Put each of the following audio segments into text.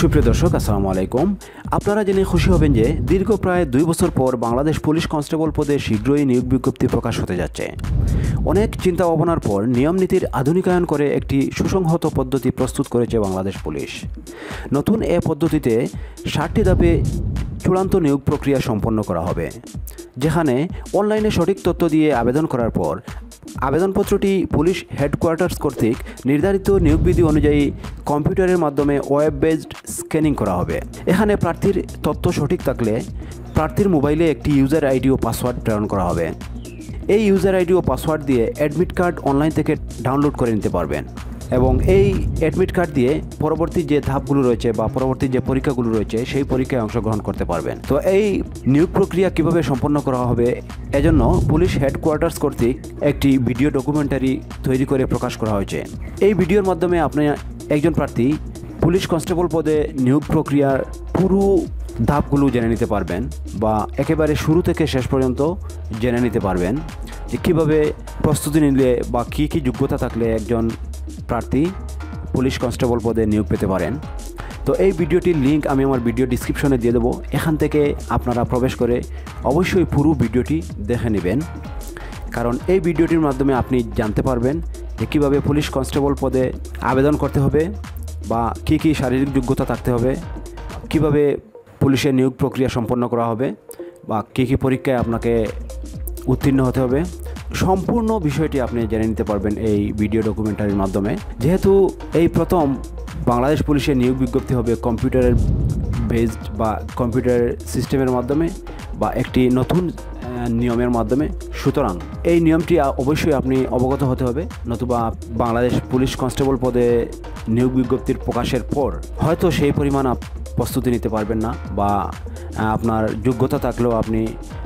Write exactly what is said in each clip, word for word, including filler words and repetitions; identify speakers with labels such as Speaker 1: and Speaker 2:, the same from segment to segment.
Speaker 1: সুপ্রিয় দর্শক, আসসালামু আলাইকুম। আপনারা জেনে খুশি হবেন যে দীর্ঘ প্রায় দুই বছর পর বাংলাদেশ পুলিশ কনস্টেবল পদে শীঘ্রই নিয়োগ বিজ্ঞপ্তি প্রকাশ হতে যাচ্ছে। অনেক চিন্তা ভাবনার পর নিয়ম নীতির আধুনিকায়ন করে একটি সুসংহত পদ্ধতি প্রস্তুত করেছে বাংলাদেশ পুলিশ। নতুন এ পদ্ধতিতে ষাটটি ধাপে চূড়ান্ত নিয়োগ প্রক্রিয়া সম্পন্ন করা হবে, যেখানে অনলাইনে সঠিক তথ্য দিয়ে আবেদন করার পর আবেদনপত্রটি পুলিশ হেডকোয়ার্টার্স কর্তৃক নির্ধারিত নিয়োগবিধি অনুযায়ী কম্পিউটারের মাধ্যমে ওয়েব বেসড স্ক্যানিং করা হবে। এখানে প্রার্থীর তথ্য সঠিক থাকলে প্রার্থীর মোবাইলে একটি ইউজার আইডি ও পাসওয়ার্ড প্রেরণ করা হবে। এই ইউজার আইডি ও পাসওয়ার্ড দিয়ে অ্যাডমিট কার্ড অনলাইন থেকে ডাউনলোড করে নিতে পারবেন এবং এই অ্যাডমিট কার্ড দিয়ে পরবর্তী যে ধাপগুলো রয়েছে বা পরবর্তী যে পরীক্ষাগুলো রয়েছে সেই পরীক্ষায় অংশগ্রহণ করতে পারবেন। তো এই নিয়োগ প্রক্রিয়া কিভাবে সম্পন্ন করা হবে, এজন্য পুলিশ হেডকোয়ার্টার্স কর্তৃক একটি ভিডিও ডকুমেন্টারি তৈরি করে প্রকাশ করা হয়েছে। এই ভিডিওর মাধ্যমে আপনি একজন প্রার্থী পুলিশ কনস্টেবল পদে নিয়োগ প্রক্রিয়ার পুরো ধাপগুলো জেনে নিতে পারবেন বা একেবারে শুরু থেকে শেষ পর্যন্ত জেনে নিতে পারবেন যে কীভাবে প্রস্তুতি নিলে বা কী কী যোগ্যতা থাকলে একজন প্রার্থী পুলিশ কনস্টেবল পদে নিয়োগ পেতে পারেন। তো এই ভিডিওটির লিঙ্ক আমি আমার ভিডিও ডিসক্রিপশনে দিয়ে দেবো। এখান থেকে আপনারা প্রবেশ করে অবশ্যই পুরো ভিডিওটি দেখে নেবেন, কারণ এই ভিডিওটির মাধ্যমে আপনি জানতে পারবেন যে কীভাবে পুলিশ কনস্টেবল পদে আবেদন করতে হবে বা কী কী শারীরিক যোগ্যতা থাকতে হবে, কীভাবে পুলিশের নিয়োগ প্রক্রিয়া সম্পন্ন করা হবে বা কী কী পরীক্ষায় আপনাকে উত্তীর্ণ হতে হবে। সম্পূর্ণ বিষয়টি আপনি জেনে নিতে পারবেন এই ভিডিও ডকুমেন্টারির মাধ্যমে। যেহেতু এই প্রথম বাংলাদেশ পুলিশের নিয়োগ বিজ্ঞপ্তি হবে কম্পিউটারের বেসড বা কম্পিউটার সিস্টেমের মাধ্যমে বা একটি নতুন নিয়মের মাধ্যমে, সুতরাং এই নিয়মটি অবশ্যই আপনি অবগত হতে হবে, নতুবা বাংলাদেশ পুলিশ কনস্টেবল পদে নিয়োগ বিজ্ঞপ্তির প্রকাশের পর হয়তো সেই পরিমাণ প্রস্তুতি নিতে পারবেন না বা আপনার যোগ্যতা থাকলেও আপনি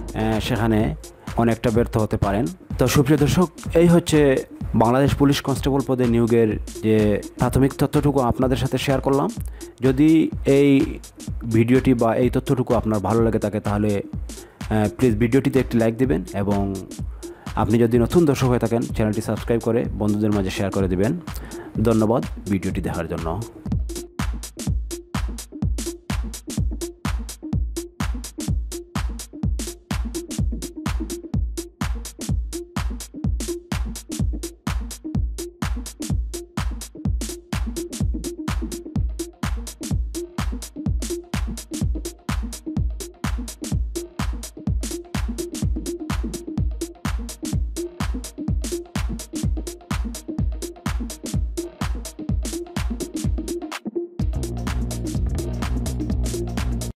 Speaker 1: সেখানে অনেকটা ব্যর্থ হতে পারেন। তো সুপ্রিয় দর্শক, এই হচ্ছে বাংলাদেশ পুলিশ কনস্টেবল পদে নিয়োগের যে প্রাথমিক তথ্যটুকু আপনাদের সাথে শেয়ার করলাম। যদি এই ভিডিওটি বা এই তথ্যটুকু আপনার ভালো লাগে থাকে তাহলে প্লিজ ভিডিওটিতে একটি লাইক দেবেন এবং আপনি যদি নতুন দর্শক হয়ে থাকেন চ্যানেলটি সাবস্ক্রাইব করে বন্ধুদের মাঝে শেয়ার করে দেবেন। ধন্যবাদ ভিডিওটি দেখার জন্য।